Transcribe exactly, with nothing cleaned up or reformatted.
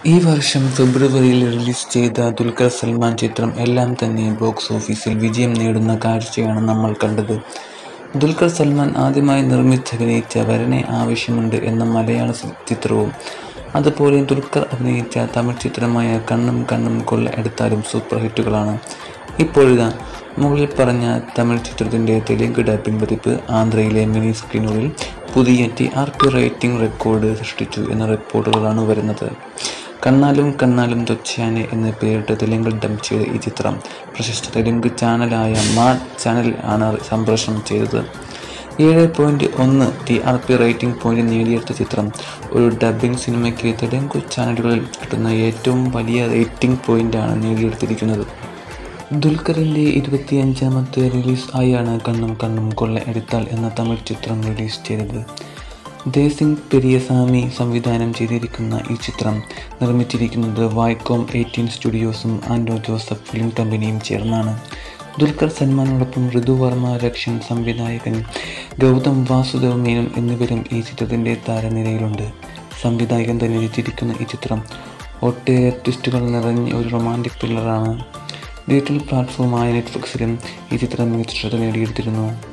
ഈ വർഷം ഫെബ്രുവരിയിൽ റിലീസ് ചെയ്ത ദുൽഖർ സൽമാൻ ചിത്രം എല്ലാം തന്നെ ബോക്സ് ഓഫീസിൽ വിജയം നേടുന്ന കാഴ്ചയാണ് നമ്മൾ കണ്ടത്. ദുൽഖർ സൽമാൻ ആദ്യമായി നിർമ്മിച്ചഭിനയിച്ച വരനെ ആവശ്യമുണ്ട് എന്ന മലയാള ചിത്രവും, അതുപോലെ ദുൽഖർ അഭിനയിച്ച തമിഴ് ചിത്രമായ കണ്ണും കണ്ണും കൊള്ള എടുത്താലും സൂപ്പർ ഹിറ്റുകളാണ്. ഇപ്പോഴിതാ മുകളിൽ പറഞ്ഞ തമിഴ് ചിത്രത്തിൻ്റെ തെലുങ്ക് ഡബ്ബിംഗ് പതിപ്പ് ആന്ധ്രയിലെ മിനി സ്ക്രീനുകളിൽ പുതിയ T R P rating record സൃഷ്ടിച്ചു എന്ന റിപ്പോർട്ടുകളാണ് വരുന്നത്. കണ്ണാലും കണ്ണാലും തൊച്ചയാനെ എന്ന് പേരിട്ട് തെലുങ്കിൽ ഡബ് ചെയ്ത ഈ ചിത്രം പ്രശസ്ത തെലുങ്ക് ചാനലായ മാഡ് ചാനൽ ആണ് സംപ്രേഷണം ചെയ്തത്. ഏഴ് പോയിൻറ്റ് ഒന്ന് T R P rating point നേടിയെടുത്ത ചിത്രം ഒരു ഡബ്ബിംഗ് സിനിമയ്ക്ക് തെലുങ്ക് ചാനലുകളിൽ കിട്ടുന്ന ഏറ്റവും വലിയ റേറ്റിംഗ് പോയിന്റാണ് നേടിയെടുത്തിരിക്കുന്നത്. ദുൽഖറിൻ്റെ ഇരുപത്തിയഞ്ചാമത്തെ റിലീസ് ആയാണ് കണ്ണും കണ്ണും കൊള്ള എടുത്താൽ എന്ന തമിഴ് ചിത്രം റിലീസ് ചെയ്തത്. ദേശിംഗ് പെരിയസാമി സംവിധാനം ചെയ്തിരിക്കുന്ന ഈ ചിത്രം നിർമ്മിച്ചിരിക്കുന്നത് വൈക്കോം എയ്റ്റീൻ സ്റ്റുഡിയോസും ആൻഡോ ജോസഫ് ഫിലിം കമ്പനിയും ചേർന്നാണ്. ദുൽഖർ സൽമാനോടൊപ്പം ഋതു വർമ്മ, രക്ഷൻ, സംവിധായകൻ ഗൗതം വാസുദേവ് മേനോൻ എന്നിവരും ഈ ചിത്രത്തിൻ്റെ താരനിരയിലുണ്ട്. സംവിധായകൻ തന്നെ രചിച്ചിരിക്കുന്ന ഈ ചിത്രം ഒട്ടേറെ ട്വിസ്റ്റുകൾ നിറഞ്ഞ ഒരു റൊമാൻറ്റിക് ത്രില്ലറാണ്. ഡിജിറ്റൽ പ്ലാറ്റ്ഫോമായ നെറ്റ്ഫ്ലിക്സിലും ഈ ചിത്രം മികച്ച ശ്രദ്ധ നേടിയെടുത്തിരുന്നു.